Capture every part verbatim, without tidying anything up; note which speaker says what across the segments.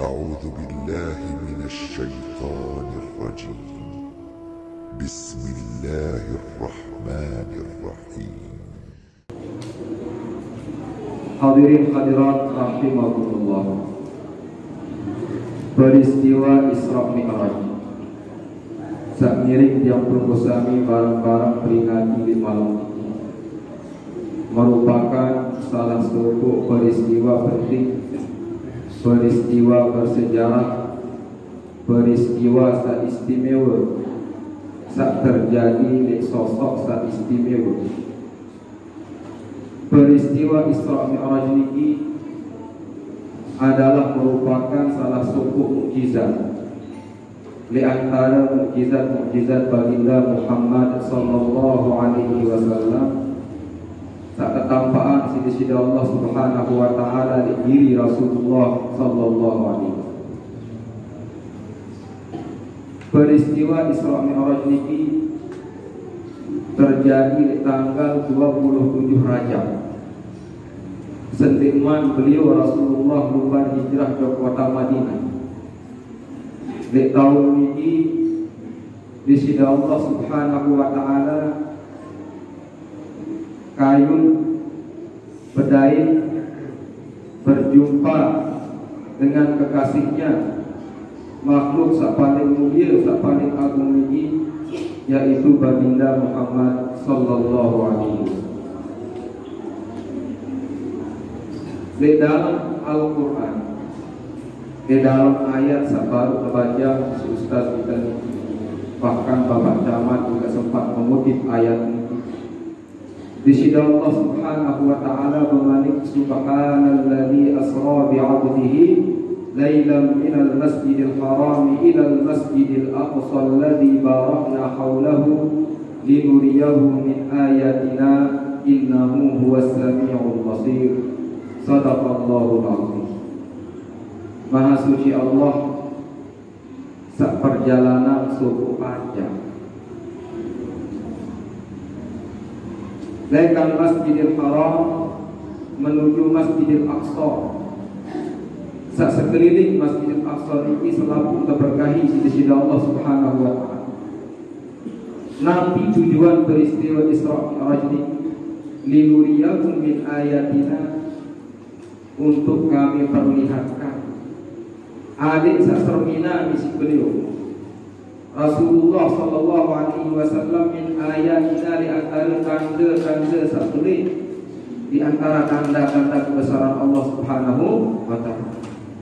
Speaker 1: أعوذ بالله من الشيطان الرجيم. بسم الله الرحمن الرحيم.
Speaker 2: Hadirin hadirat rahimakumullah. Peristiwa Isra Mi'raj sakmiring tiang tunggu sami barang-barang peringati di malam ini merupakan salah satu peristiwa penting, peristiwa bersejarah, peristiwa sak istimewa sak terjadi di sosok sak istimewa. Peristiwa Isra Mi'raj ini adalah merupakan salah satu mukjizat di antara mukjizat-mukjizat baginda Muhammad sallallahu alaihi wasallam. Sak ketampaan sidi-sidi Allah Subhanahu wa taala di diri Rasulullah sallallahu alaihi wasallam. Peristiwa Isra Mi'raj ini terjadi di tanggal dua puluh tujuh Rajab. Sentiman beliau Rasulullah lubar hijrah ke kota Madinah. Di tahun ini di sisi Allah Subhanahu wa taala kayun bedain berjumpa dengan kekasihnya, makhluk sak paling mulia, sak paling agung ini, yaitu baginda Muhammad sallallahu alaihi wasallam. Di dalam Al-Quran, di dalam ayat sabar kebaca si Ustaz kita, bahkan Bapak Camat juga sempat mengutip ayat ini. Di sini Allah Subhanahu wa taala bermalik, subhanalladzi asra bi 'abdihi lailan minal masjidil haram ila al masjidil aqsa alladzi barakna hawlahu linuriyahu min ayatina innahu huwas samiul basir. Sadaqallahul azim. Maha suci Allah sak perjalanan suku panjang dari Masjidil Haram menuju Masjidil Aqsa. Sak sekeliling Masjidil Aqsa ini selalu terberkahi di sisi Allah Subhanahu wa taala. Nanti tujuan peristiwa Isra Mi'raj ini linuriyakum min ayatina, untuk kami perlihatkan adik sasermina misi beliau Rasulullah sallallahu alaihi wasallam min ayatina, di antara tanda-tanda sakuli, di antara tanda-tanda kebesaran Allah Subhanahu wa taala.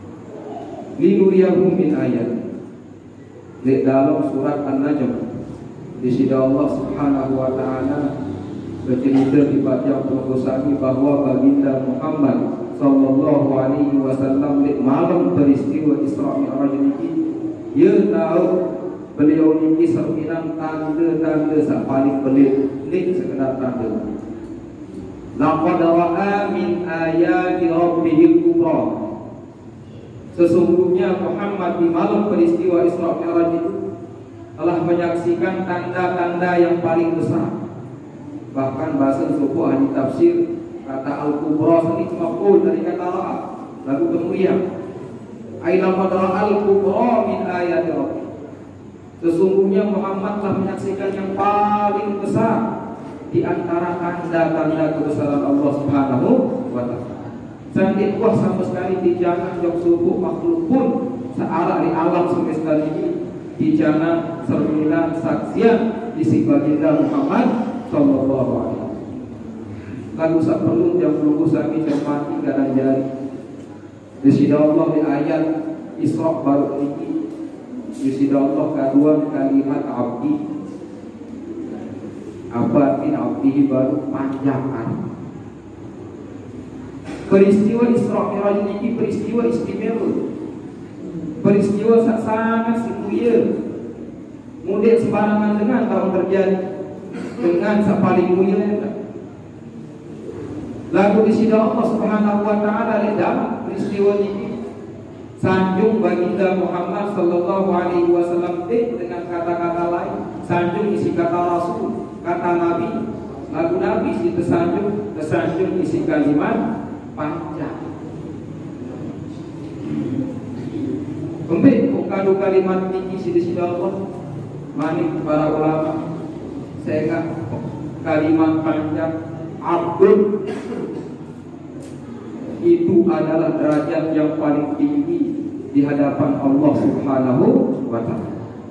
Speaker 2: Linuriyahu min ayat, di dalam surat An-Najm di sini Allah Subhanahu wa taala bercerita di baca pengusaha bahwa baginda Muhammad sallallahu alaihi wasallam di malam peristiwa Isra Mi'raj ini, ia tahu beliau ini serpinan tanda-tanda sak paling pelik, ni sekedar tanda. Laqad ra'a min ayati rabbihil kubra. Sesungguhnya Muhammad di malam peristiwa Isra Mi'raj itu telah menyaksikan tanda-tanda yang paling besar. Bahkan bahasa suku ahli tafsir kata al-kubra ini maf'ul dari kata ra'a, lalu kemudian aina qadra al-kubra min ayati rabbih. Sesungguhnya Muhammad telah menyaksikan yang paling besar di antara tanda-tanda kebesaran Allah Subhanahu wa taala. Sangat kuat sama sekali dijangan jauh suku makhluk pun searah di alam semesta ini dijangan serminan saksian di si baginda Muhammad sallallahu alaihi wasallam. Lalu sak perlu yang perlu sami cermati kadang jari. Di sini Allah di ayat Isra baru ini, di sini Allah kedua kalimat abdi. Apa arti abdi baru panjangan. Peristiwa Isra Mi'raj ini peristiwa istimewa, peristiwa sangat mulia. Mudah sembarangan dengan tahun terjadi dengan sak paling mulia. Lalu di sini Allah Subhanahu wa taala di dalam peristiwa ini sanjung baginda Muhammad sallallahu alaihi wasallam dengan kata-kata lain, sanjung isi kata Rasul, kata Nabi. Lagu Nabi si tersanjung, tersanjung isi kalimat panjang. Kembali kado kalimat niki sida-sida Allah manik para ulama saya kak kalimat panjang abdul itu adalah derajat yang paling tinggi di hadapan Allah Subhanahu wa ta'ala.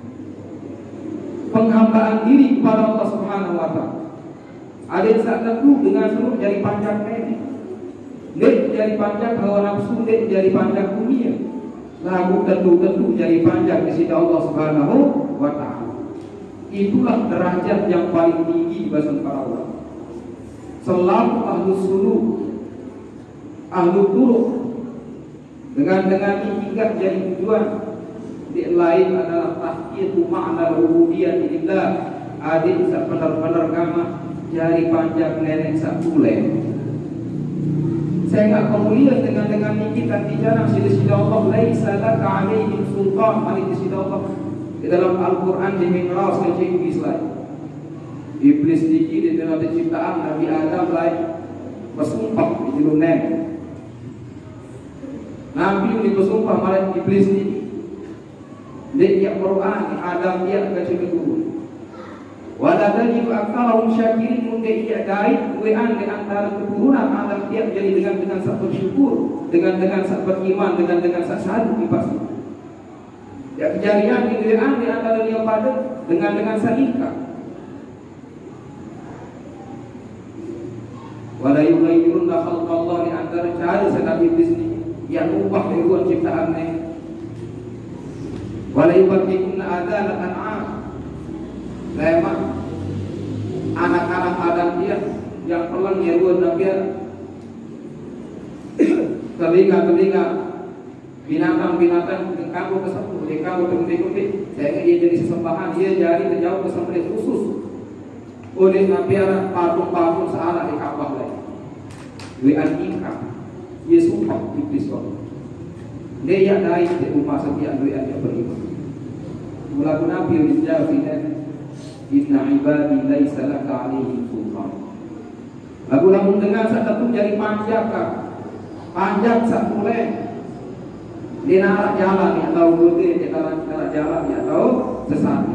Speaker 2: Penghambaan diri kepada Allah Subhanahu wa ta'ala. Ada yang saat tentu dengan seluruh jari panjang ini. Dek jari panjang hawa nafsu, dek jari panjang dunia. Lagu tentu-tentu jari panjang di sisi Allah Subhanahu wa ta'ala. Itulah derajat yang paling tinggi bahasa para ulama. Selalu ahlu suluk, ahlu turuk dengan dengan hingga jadi tujuan. Di lain adalah tahqiqu ma'na al-ubudiyyah lillah. Adik sak benar-benar gama jari panjang nenek sak tuleh. Saya enggak kemuliaan dengan dengan niki dan bicara sida-sida Allah laisa laka alaihi sultan malik sida Allah. Di dalam Al-Qur'an di Mi'raj ke iblis lain. Iblis niki di dalam ciptaan Nabi Adam lain bersumpah di juru nenek. Nabi ini bersumpah malah iblis niki. Dia Quran Adam dia ke kedua. Wala tajidu aktsarahum syakirin mun dia dai wean di antara keturunan Adam dia jadi dengan dengan sak bersyukur, dengan dengan sak beriman, dengan dengan sak sadu pasti. Ya kejadian di wean di antara dia pada dengan dengan salika. Wala yughayyiruna khalqallah di antara cara sedang iblis ini yang ubah ribuan ciptaannya. Wala yubaddiluna adzana an'am. Lemah anak-anak Adam dia yang pelan nyeruan Nabi telinga-telinga binatang-binatang kamu kesepuluh di kamu temui-temui saya dia jadi sesembahan dia jadi terjauh ke sembelih khusus oleh Nabi patung-patung searah di Ka'bah lain wi'an ingkar dia sumpah iblis Allah dia yang dari umat sekian wi'an yang beriman mulaku Nabi menjawab ini inna ibadi laisa laka alaihim sultan. Lagu lamun dengar sak tentu jadi panjang kah? Panjang sak mulai. Di narak jalan ya atau gede di narak jalan ya atau sesat.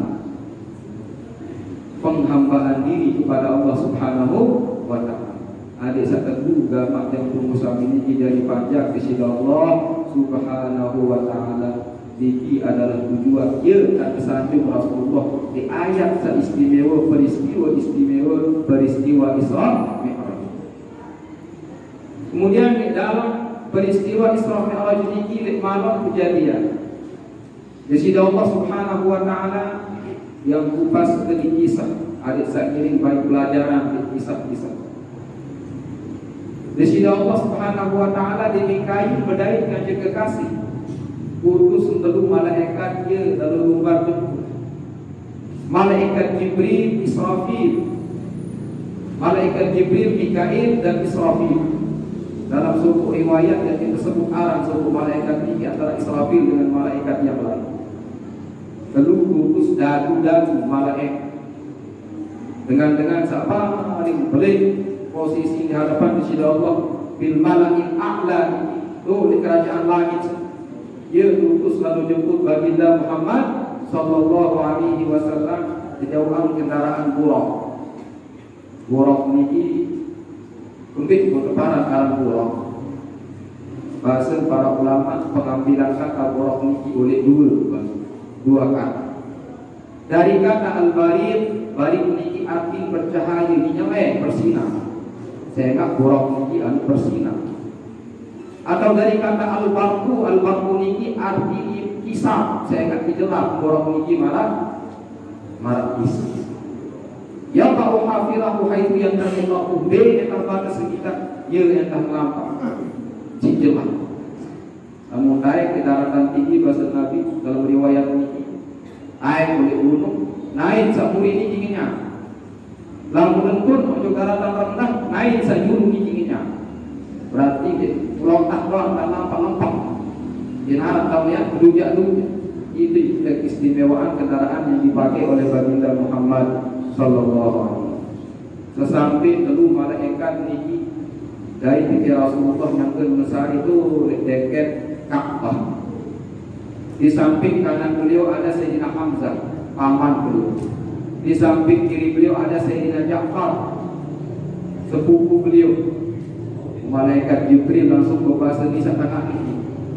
Speaker 2: Penghambaan diri kepada Allah Subhanahu wa ta'ala. Adik sak tentu gamak yang rumusam ini jadi panjang di sisi Allah Subhanahu wa ta'ala. Diki adalah tujuan ia tak tersanjung Rasulullah di ayat seistimewa peristiwa istimewa peristiwa Isra Mi'raj. Kemudian di dalam peristiwa Isra Mi'raj ini di malam kejadian di sisi Allah Subhanahu wa ta'ala yang kupas ke kisah adik sakiring baik pelajaran di kisah-kisah. Di sisi Allah Subhanahu wa ta'ala dimikai berdaya dengan kekasih utus untuk malaikat dia lalu lumbar bentuk malaikat Jibril, Israfil, malaikat Jibril, Mikail dan Israfil. Dalam suku riwayat yang disebut arang suku malaikat ini antara Israfil dengan malaikat yang lain. Lalu utus dadu-dadu malaikat dengan dengan siapa paling pelik posisi di hadapan di sisi Allah bil mala'il a'la itu di kerajaan langit. Dia utus lalu jemput baginda Muhammad sallallahu alaihi wasallam di jauhan kendaraan buraq. Buraq niki kumpit keparan alam buraq. Bahasa para ulama pengambilan kata buraq niki oleh dua dua kata. Dari kata al-barid, barid niki arti bercahaya dinyamai bersinar. Sehingga buraq niki anu bersinar. Atau dari kata al-barku, al-barku niki arti kisah. Saya akan dijelas borok niki malah malah kisah. Ya ba'u hafilahu haitsu yantaqilahu bi etapa sekitar ye yang tak lampak. Dijelas. Namun naik ke daratan tinggi bahasa Nabi dalam riwayat niki. Naik oleh gunung, naik samuri ini dinginnya. Lalu menentun untuk daratan rendah, naik sajuru ini dinginnya. Berarti pulau takwa tak nampak-nampak yang harap tahu ya dujak-dujak itu keistimewaan kendaraan yang dipakai oleh baginda Muhammad sallallahu alaihi wasallam. Sesampai telu malaikat niki dari pikir Rasulullah yang ke Mesir itu dekat Ka'bah Di samping kanan beliau ada Sayyidina Hamzah, paman beliau. Di samping kiri beliau ada Sayyidina Ja'far, sepupu beliau. Malaikat Jibril langsung berbahasa di tengah ini.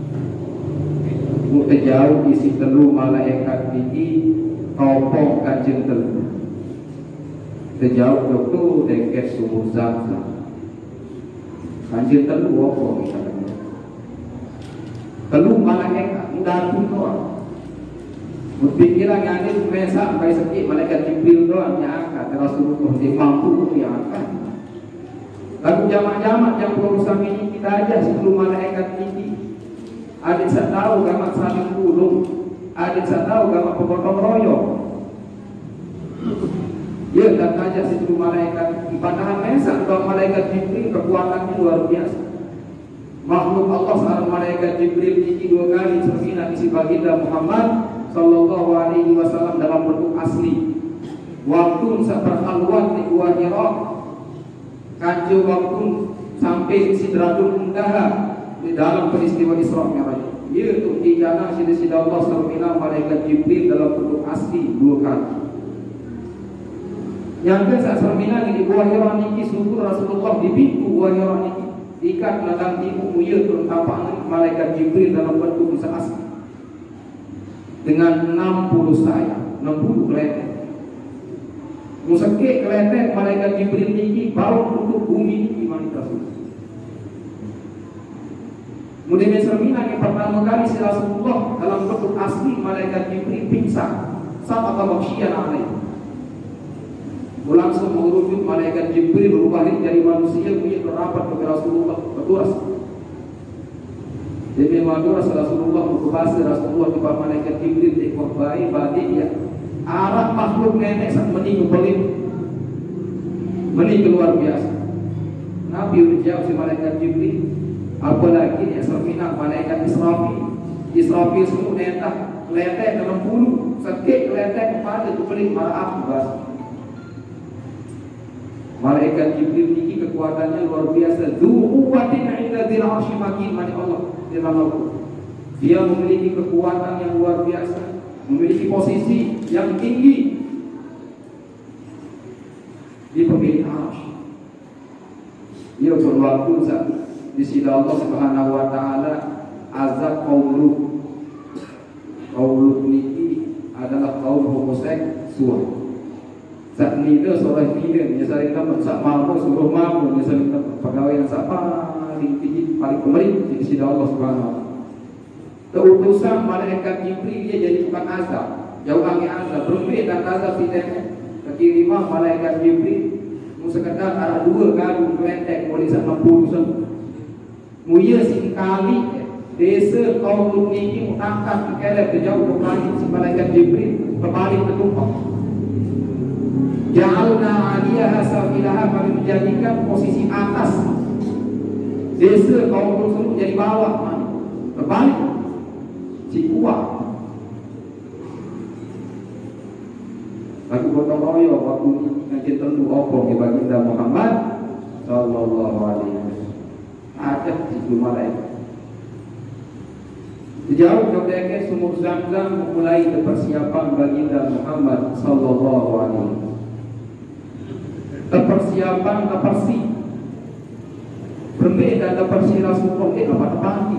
Speaker 2: Mu terjauh isi telu malaikat ini topong kanjeng telu. Terjauh dokter deket sumur Zam-Zam. Kanjeng telu apa misalnya? Telu malaikat mudah pun doang. Berpikiran yang ini mesak sampai sekit malaikat Jibril doang yang akan Rasulullah dia mampu yang akan. Lalu jamak-jamak yang berusaha ini kita aja sebelum malaikat ini. Ada yang tahu gamak saling bulung, ada yang tahu gamak pemotong royong. Ya dan aja sebelum malaikat. Padahal mesak kalau malaikat Jibril kekuatannya luar biasa. Makhluk Allah seorang malaikat Jibril ini dua kali cerminan isi baginda Muhammad Sallallahu Alaihi Wasallam dalam bentuk asli. Waktu saat berhalwat di Gua Hira, kanjo waktu sampai Sidratul Muntaha di dalam peristiwa Isra Mi'raj. Ia untuk dijana sida-sida Allah cerminan malaikat Jibril dalam bentuk asli dua kali. Yang ke saat cerminan di Gua Hira niki syukur Rasulullah di pintu Gua Hira niki ikat dalam tipu mulia turun tapangan malaikat Jibril dalam bentuk bisa asli dengan enam puluh sayap, enam puluh keletek. Musakik keletek malaikat Jibril niki bau untuk bumi niki manita Rasul. Kemudian cerminan yang pertama kali si Rasulullah dalam bentuk asli malaikat Jibril pingsan saat atau maksian alaih. Langsung mengerucut malaikat Jibril berubah dari manusia punya berapat kepada Rasulullah berturas. Jadi maduras Rasulullah berbahasa Rasulullah kepada malaikat Jibril ekor bayi badik ya. Arah makhluk nenek saat menikah pelit, menikah luar biasa. Nabi udah jawab si malaikat Jibril. Apalagi yang serfinah malaikat Israfil. Israfil semua netak letek dalam bulu sakit letek kepada itu pelit marah api bahasa. Malaikat Jibril ini kekuatannya luar biasa. Dzuquwatin 'inda dzil 'arsy makin mani Allah di dalam Al-Qur'an. Dia memiliki kekuatan yang luar biasa, memiliki posisi yang tinggi di pemilik arsy. Dia berwaktu saat di sisi Allah Subhanahu wa taala azab kaum Lut. Kaum Lut ini adalah kaum homoseksual. Saat ini seorang film yang sering dapat sak mampu suruh mampu yang sering dapat pegawai yang sak paling tinggi paling pemerintah di sisi Allah Subhanahu wa taala. Keutusan malaikat Jibril dia jadi bukan azab, jauh angin azab berbeda azab tidak kekiriman malaikat Jibril musekadar ada dua kali kelentek boleh sama puluh muya sing kali desa kaum Lut ini mengangkat kekelep kejauh ke si malaikat Jibril kembali ke tumpah. Ja'alna 'aliyaha safilaha, kami menjadikan posisi atas desa kaum tersebut jadi bawah, terbalik si kuat. Lagu gotong royong waktu ngaji tentu opong di baginda Muhammad Sallallahu Alaihi Wasallam. Ada di malaikat. Jauh dari sumur Zam-Zam memulai persiapan baginda Muhammad Sallallahu Alaihi Wasallam. Persiapan persi berbeda ada persi Rasulullah eh apa pagi.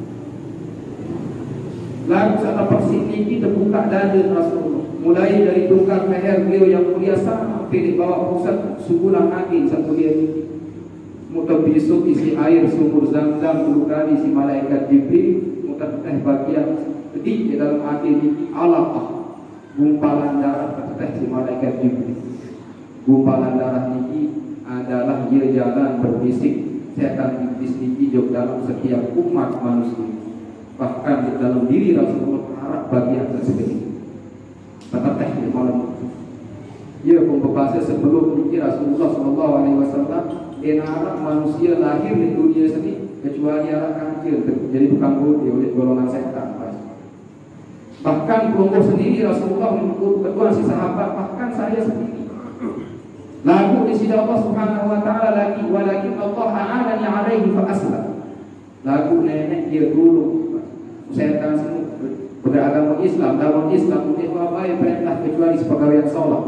Speaker 2: Lalu saat persi ini terbuka dada Rasulullah, mulai dari tunggang leher beliau yang mulia sampai di bawah pusat subulan angin saat mulia ini. Mudah besok isi air sumur Zam-Zam puluh kali si malaikat Jibril mudah teh bagian sedih di dalam hati ini Allah gumpalan darah teh si malaikat Jibril. Gumpalan darah niki adalah dia jalan berbisik setan iblis niki jauh dalam setiap umat manusia. Bahkan di dalam diri Rasulullah harap bagian tersebut. Tetap teh di malam. Ia pembahasa sebelum niki Rasulullah Sallallahu Alaihi Wasallam dia harap manusia lahir di dunia sini kecuali arah kancil jadi bukan budi oleh golongan setan. Bahkan kelompok sendiri Rasulullah menyebut kedua si sahabat bahkan saya sendiri. Lalu di sisi Allah Subhanahu wa taala lagi walakin Allah a'anani 'alaihi fa aslam. Lagu nenek dia dulu setan semua Islam, dalam Islam itu apa yang perintah kecuali sepegawaian sholat.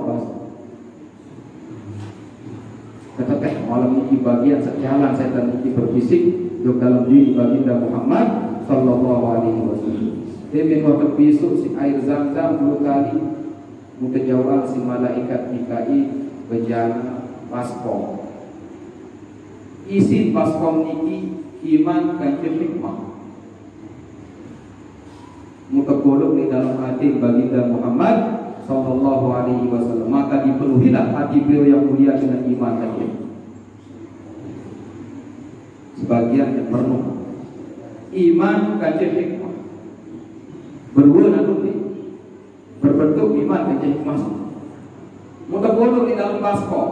Speaker 2: Tetapi malam ini bagian sejalan setan ini berbisik untuk dalam diri baginda Muhammad sallallahu alaihi wasallam. Demi waktu besok si air zam-zam dua kali mungkin jauhan si malaikat Mikail berjalan baskom. Isi baskom niki iman dan hikmah. Muka golok di dalam hati baginda Muhammad sallallahu alaihi wasallam, maka dipenuhilah hati beliau yang mulia dengan iman tadi. Sebagian yang penuh iman dan hikmah. Berdua nanti berbentuk iman dan hikmah. Muka golok di dalam baskom.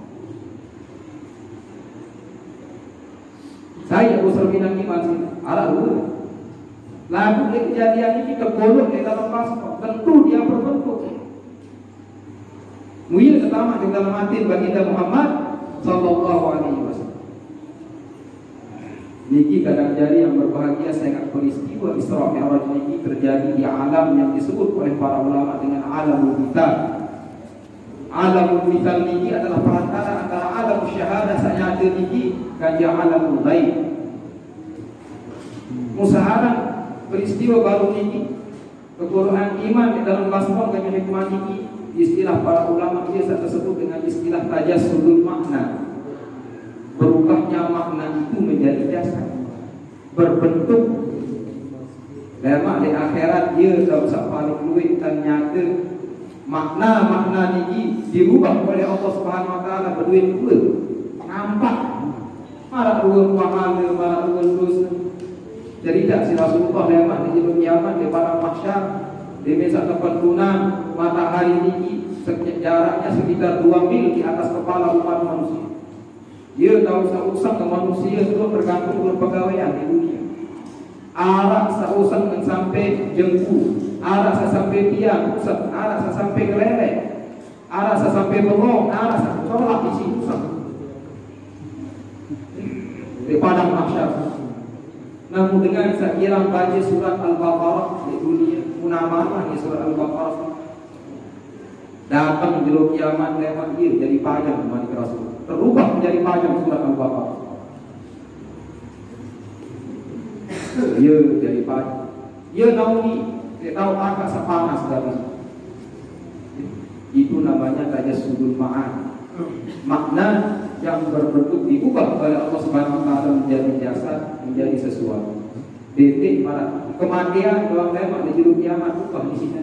Speaker 2: Saya usul minang iman sini. Arah dulu. Lalu kejadian ini kita golok di dalam baskom. Tentu dia berbentuk. Mulia pertama di dalam hati baginda Muhammad sallallahu alaihi wasallam. Niki kadang jadi yang berbahagia sangat peristiwa Isra Mi'raj niki terjadi di alam yang disebut oleh para ulama dengan alamul mithal. Alamul mithal niki adalah perantara antara alam syahadah saja niki dan dia alamul ghaib. Musahadah peristiwa baru niki keguruan iman di dalam baskom dengan hikmah niki, istilah para ulama biasa tersebut dengan istilah tajassudul makna. Berubahnya makna itu menjadi jasad, berbentuk. Lemak di akhirat dia tak usah paling luwih dan nyata. Makna-makna ini dirubah oleh Allah Subhanahu wa taala berduit dua. Nampak. Marah ruang pahala, marah ruang dosa. Jadi tak si Rasulullah lemak di jilid kiamat di padang mahsyar di mesa tempat tunang matahari ini jaraknya sekitar dua mil di atas kepala umat manusia. Dia tahu seusang ke manusia itu tergantung berpegawaian di dunia. Arah seusang dan sampai jengku, arah sampai tiang, arah sampai kelelek, arah sampai bengong, arah sampai di situ di padang mahsyar. Namun dengan sekiranya baca surat Al-Baqarah di dunia, munamah di surat Al-Baqarah datang jelo kiamat lewat dia jadi panjang umat Rasul. Terubah menjadi panjang surat Al-Baqarah. Dia jadi panjang. Dia nauni, dia tahu agak sepanas dari. Itu namanya tajassudul ma'an. Makna yang berbentuk diubah oleh Allah Subhanahu wa taala menjadi jasad, menjadi sesuatu. Titik pada kematian dalam lemak di juru kiamat ubah di sini.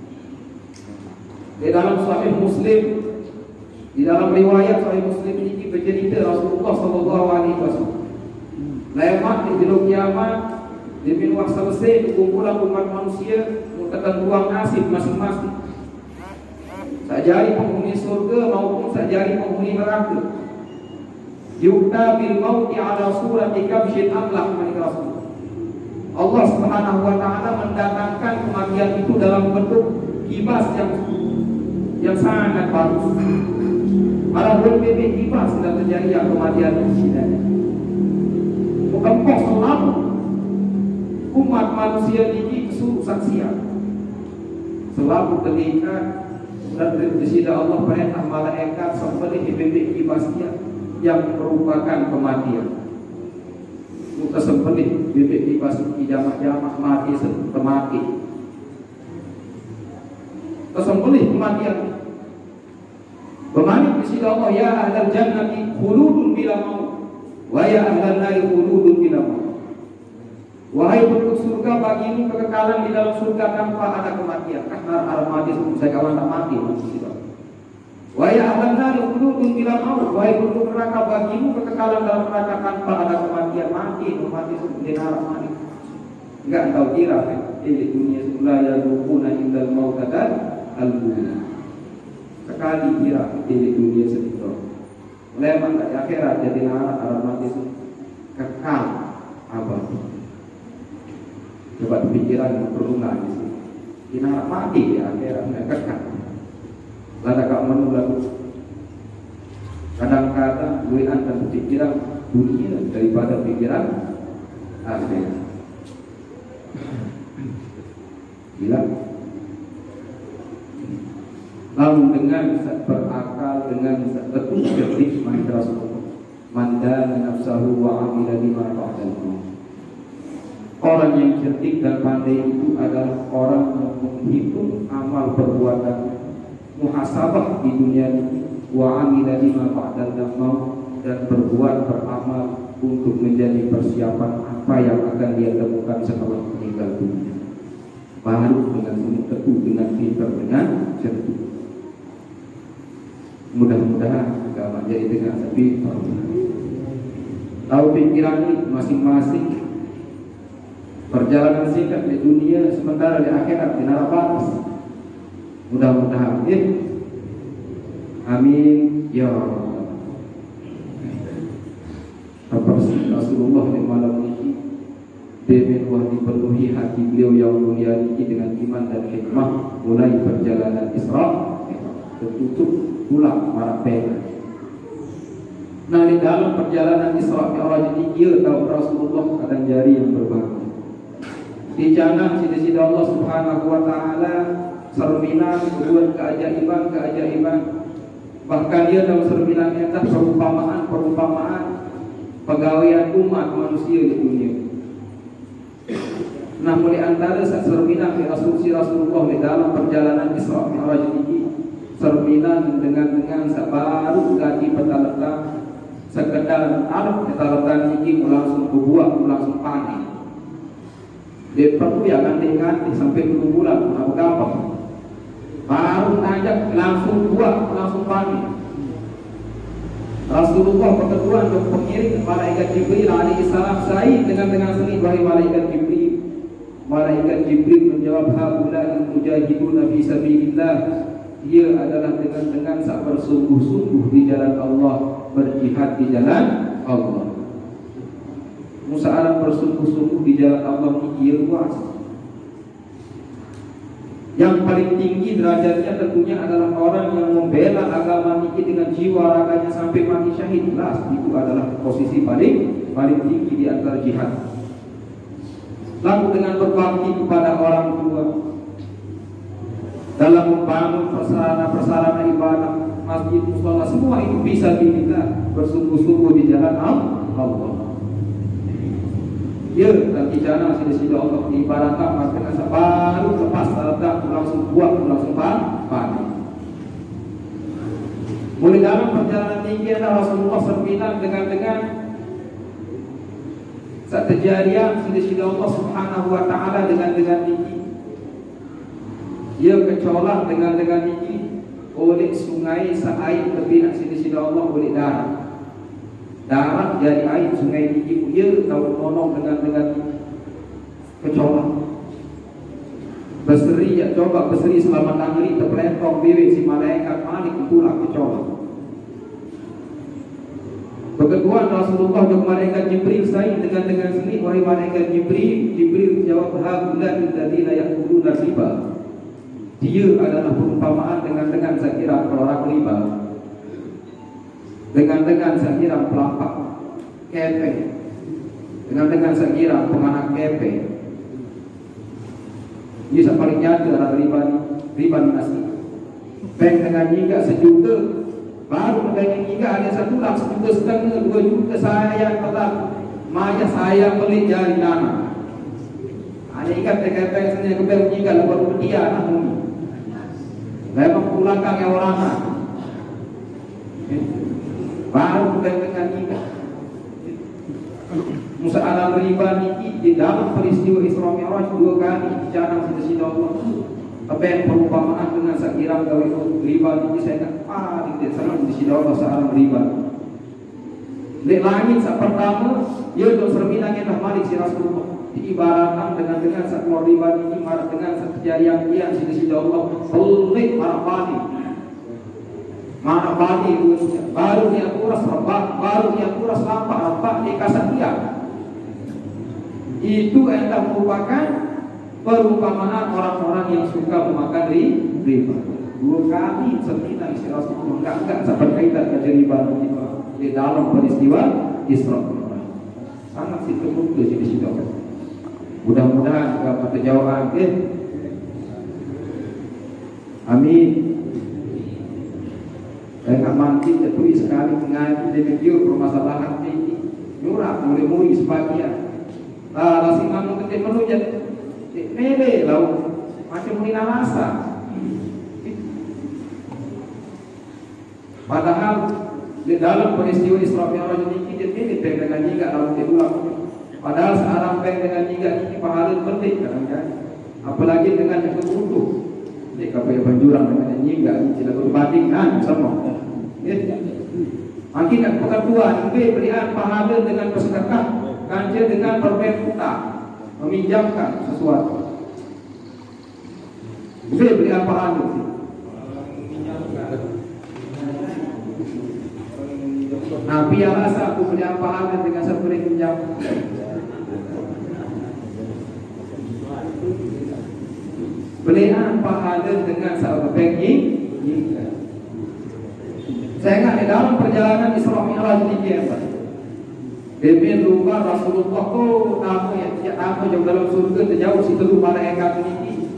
Speaker 2: Di dalam Sahih Muslim, di dalam riwayat Sahih Muslim ini bercerita Rasulullah sallallahu alaihi wasallam. Lemak di juru kiamat diminum selesai kumpulan umat manusia ketentuan nasib masing-masing. Sajari penghuni surga maupun sajari penghuni neraka. Yukta bil mauti ala surati kabshin amlah milik Rasul. Allah Subhanahu wa taala mendatangkan kematian itu dalam bentuk kibas yang yang sangat bagus. Para ulama kibas sedang terjadi yang kematian di sini. Bukan kos selalu umat manusia ini kesuruh saksian. Selalu terikat dan di sini Allah perintah malaikat sembelih bebek kibasnya yang merupakan kematian. Muka sembelih bebek kibas di jamak-jamak mati semati. Kesembelih kematian. Bermanik di sini Allah, ya ahlal jannati khuludun bila maut, wa ya ahlal nari khuludun bila maut. Wahai penduduk surga, bagimu kekekalan di dalam surga tanpa ada kematian. Karena al-mati saya kawan tak mati. Wahai ahlan nar khuludun bila maut, wahai penduduk neraka, bagimu kekekalan dalam neraka tanpa ada kematian. Mati, mati di neraka mati. Enggak tahu kira kan? Di dunia sebelah ya rukuna indal mautadan al-bunya. Sekali kira di dunia sebelah. Lemak di akhirat jadi neraka al-mati kekal abadi. Coba pikiran perlungan di sini. Kita mati ya akhirat kekal. Lada kau menolak. Kadang-kadang gue akan pikiran dunia daripada pikiran akhirat. Gila. Lalu dengan berakal, dengan betul cerdik maka Rasulullah mandana nafsahu wa amila lima ba'dahu. Orang yang cerdik dan pandai itu adalah orang yang menghitung amal perbuatan, muhasabah di dunia ini, wa amila lima ba'dal maut, dan berbuat beramal untuk menjadi persiapan apa yang akan dia temukan setelah meninggal dunia. Baru dengan sungguh teguh, dengan pintar, dengan cerdik. Mudah-mudahan agama jadi dengan sepi tahu pikiran ini masing-masing. Perjalanan singkat di dunia, sementara di akhirat di neraka. Mudah-mudahan ya. Amin ya rabbal alamin. Rasulullah di malam ini Demenwah dipenuhi hati beliau yang mulia ini dengan iman dan hikmah. Mulai perjalanan Isra tertutup pulang para pena. Nah, di dalam perjalanan Isra Mi'raj ini dia tahu Rasulullah kadang jari yang berbagi. Di jalan sida-sida Allah Subhanahu wa taala serminan kebuat keajaiban-keajaiban. Bahkan dia dalam serminan itu perumpamaan-perumpamaan pegawaian umat manusia di dunia. Nah, mulai antara serminan di Rasulullah di dalam perjalanan Isra Mi'raj ini cerminan dengan dengan baru ganti peta letak sekedar arah peta letak ini langsung berbuah langsung panen. Dia perlu ya ganti-ganti sampai dua bulan apa apa baru ajak langsung buah langsung panen. Rasulullah berketuan untuk pengiring malaikat Jibril alaihi salam sai dengan dengan seni wahai malaikat Jibril. Malaikat Jibril menjawab haula'il mujahiduna fi sabilillah. Dia adalah dengan dengan sak bersungguh-sungguh di jalan Allah, berjihad di jalan Allah. Musa alam bersungguh-sungguh di jalan Allah ini luas. Yang paling tinggi derajatnya tentunya adalah orang yang membela agama ini dengan jiwa raganya sampai mati syahid. Jelas itu adalah posisi paling paling tinggi di antara jihad. Lalu dengan berbakti kepada orang tua, dalam membangun prasarana-prasarana ibadah, masjid, mushola, semua itu bisa bila bersungguh-sungguh di jalan Allah. Ya, dan di jalan sida-sida Allah diibaratkan dengan baru lepas datang langsung buat langsung panen. Mulai dalam perjalanan tinggi adalah Rasulullah serminan dengan dengan saat kejadian sida-sida Allah Subhanahu wa taala dengan dengan tinggi. Dia kecolak dengan dengan ini oleh sungai seair terbina sida-sida Allah oleh darah. Darah jadi air sungai ini dia tahu nolong dengan dengan kecolak. Berseri ya coba berseri selama tangri terpelentong bibir si malaikat Malik pula kecolak. Keketuan Rasulullah dengan malaikat Jibril saing dengan dengan sini wahai malaikat Jibril. Jibril jawab haulal ladzina yaquluna riba. Dia adalah perumpamaan dengan dengan saya kira orang riba, dengan dengan saya kira pelapak kepe, dengan dengan saya kira penganak kepe. Dia paling nyata adalah riba riba nasi. Bank dengan jika sejuta, baru dengan jika ada satu lakh sejuta setengah dua juta saya tetap maya saya beli jari dana. Ada ikat kepe sini kepe jika lepas dia namun memang pulangkan yang orang baru dengan ini Musa alam riba ini di dalam peristiwa Isra Mi'raj dua kali bicara sida-sida Allah. Apa yang perumpamaan dengan sakira gawe riba ini saya kan ah di sana sida-sida Allah sealam riba. Di langit saat pertama dia untuk serminang yang Malik si Rasulullah diibaratkan dengan dengan saat keluar riba ini marah dengan kejadian yang sida-sida Allah pelik marah padi marah padi baru dia kuras rebak baru dia kuras lampak rebak di kasat dia itu adalah merupakan perumpamaan orang-orang yang suka memakan riba. Dua kali serminang si Rasulullah enggak enggak seperti kaitan riba di dalam peristiwa Isra sangat sih terbukti di situ. Mudah-mudahan dapat terjawab eh Amin. Saya nggak mati tertulis sekali mengaji dengan dia permasalahan ini. Nyurah mulai-mulai sebagian. Ah, rasi manu ketik menu jadi mele lau macam mulai nalasa. Padahal di dalam peristiwa Isra Mi'raj ini kita ini peng dengan juga dalam diulang. Padahal seorang peng dengan juga ini pahala penting kadang-kadang. Apalagi dengan yang berbutuh. Jadi kalau yang penjurang dengan yang juga tidak berbandingkan sama. Akibat perketuan B berian pahala dengan bersedekah, ganjil dengan berbayar hutang, meminjamkan sesuatu. B berian pahala. Nah, biarlah aku berian pahala dengan seperti pinjam. Berian pahala dengan sahabat banking. Saya ingat di dalam perjalanan Isra Mi'raj ini apa? Demi lupa Rasulullah oh tamu yang tidak tamu yang dalam surga terjauh si telur malaikat ini